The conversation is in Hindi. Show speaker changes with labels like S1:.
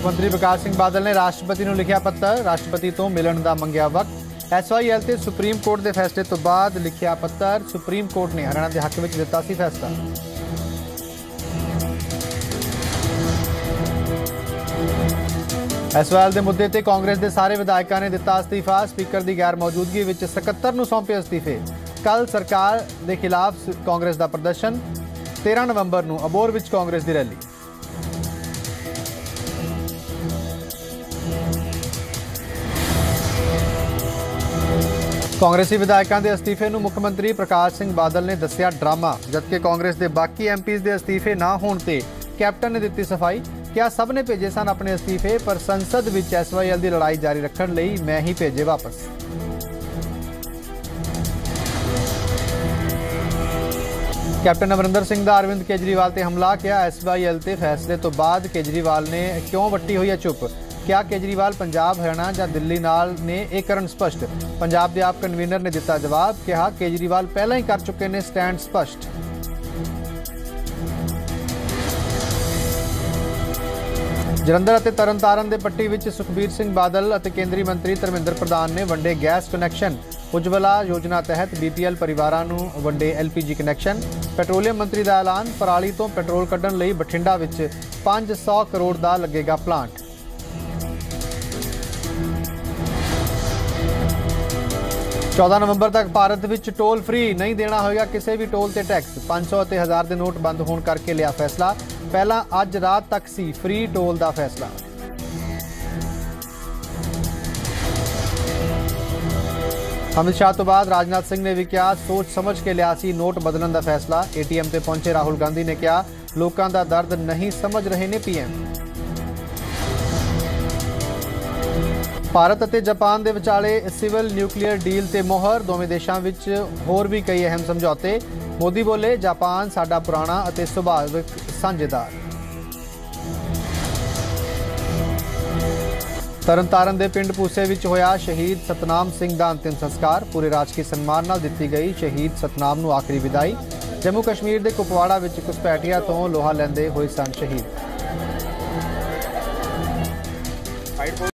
S1: मुख्यमंत्री प्रकाश सिंह बादल ने राष्ट्रपति ਨੂੰ ਲਿਖਿਆ ਪੱਤਰ। ਰਾਸ਼ਟਰਪਤੀ ਤੋਂ ਮਿਲਣ ਦਾ ਮੰਗਿਆ ਵਕਤ। SYL ਤੇ ਸੁਪਰੀਮ ਕੋਰਟ ਦੇ ਫੈਸਲੇ ਤੋਂ ਬਾਅਦ ਲਿਖਿਆ ਪੱਤਰ। ਸੁਪਰੀਮ ਕੋਰਟ ਨੇ ਹਰਿਆਣਾ ਦੇ ਹੱਕ ਵਿੱਚ ਦਿੱਤਾ ਸੀ ਫੈਸਲਾ। SYL ਦੇ ਮੁੱਦੇ ਤੇ ਕਾਂਗਰਸ ਦੇ ਸਾਰੇ ਵਿਧਾਇਕਾਂ ਨੇ ਦਿੱਤਾ ਅਸਤੀਫਾ। ਸਪੀਕਰ ਦੀ ਗੈਰ ਮੌਜੂਦਗੀ ਵਿੱਚ ਸਕੱਤਰ ਨੂੰ ਸੌਂਪੇ ਅਸਤੀਫੇ। ਕੱਲ ਸਰਕਾਰ ਦੇ ਖਿਲਾਫ ਕਾਂਗਰਸ ਦਾ ਪ੍ਰਦਰਸ਼ਨ। 13 ਨਵੰਬਰ ਨੂੰ ਅਬੋਹਰ ਵਿੱਚ ਕਾਂਗਰਸ ਦੀ ਰੈਲੀ। ਕਾਂਗਰਸੀ ਵਿਧਾਇਕਾਂ ਦੇ ਅਸਤੀਫੇ ਨੂੰ ਮੁੱਖ ਮੰਤਰੀ ਪ੍ਰਕਾਸ਼ ਸਿੰਘ ਬਾਦਲ ਨੇ ਦੱਸਿਆ ਡਰਾਮਾ। ਜਦਕਿ ਕਾਂਗਰਸ ਦੇ ਬਾਕੀ MPs ਦੇ ਅਸਤੀਫੇ ਨਾ ਹੋਣ ਤੇ ਕੈਪਟਨ ਨੇ ਦਿੱਤੀ ਸਫਾਈ। ਕਿਹਾ ਸਭ ਨੇ ਭੇਜੇ ਸਨ ਆਪਣੇ ਅਸਤੀਫੇ, ਪਰ ਸੰਸਦ ਵਿੱਚ SYL ਦੀ ਲੜਾਈ ਜਾਰੀ ਰੱਖਣ ਲਈ ਮੈਂ ਹੀ ਭੇਜੇ ਵਾਪਸ। ਕੈਪਟਨ ਅਮਰਿੰਦਰ ਸਿੰਘ ਦਾ ਅਰਵਿੰਦ ਕੇਜਰੀਵਾਲ ਤੇ ਹਮਲਾ। ਕਿਹਾ SYL ਤੇ ਫੈਸਲੇ ਤੋਂ ਬਾਅਦ ਕੇਜਰੀਵਾਲ ਨੇ ਕਿਉਂ ਵੱਟੀ ਹੋਈ ਹੈ ਚੁੱਪ। क्या केजरीवाल पंजाब हरियाणा या दिल्ली नाल ने यह करन स्पष्ट। पंजाब के आप कन्वीनर ने दिता जवाब। कहा केजरीवाल पहला ही कर चुके ने स्टैंड स्पष्ट। जलंधर और तरनतारन के पट्टी विच सुखबीर सिंह बादल और केंद्रीय मंत्री धर्मेंद्र प्रधान ने वंडे गैस कनैक्शन। उज्जवला योजना तहत BPL परिवारां नूं वंडे LPG कनैक्शन। पैट्रोलियम मंत्री का ऐलान। पराली तो पैट्रोल कड्ढण लई बठिंडा विच 500 करोड़ का लगेगा प्लांट। 14 नवंबर तक भारत में टोल फ्री नहीं देना होगा किसी भी टोल से टैक्स। 500 और 1000 के नोट बंद होने करके लिया फैसला। पहला अज रात तक सी फ्री टोल का फैसला। अमित शाह तो बाद राजनाथ सिंह ने भी कहा सोच समझ के लिया सी नोट बदलने का फैसला। ATM से पहुंचे राहुल गांधी ने कहा लोगों का दर्द नहीं समझ रहे ने PM। भारत और जापान के विचाले सिविल न्यूक्लीयर डील से मोहर। दोवें देशों में होर भी कई अहम समझौते। मोदी बोले जापान साडा पुराना और सुभाविक साझेदार। तरनतारन के पिंड पूसे में होया शहीद सतनाम सिंह का अंतिम संस्कार। पूरे राजकीय सन्मान नाल दिती गई शहीद सतनाम नूं आखिरी विदाई। जम्मू कश्मीर के कुपवाड़ा में घुसपैठिया तो लोहा लैंदे होए सन शहीद।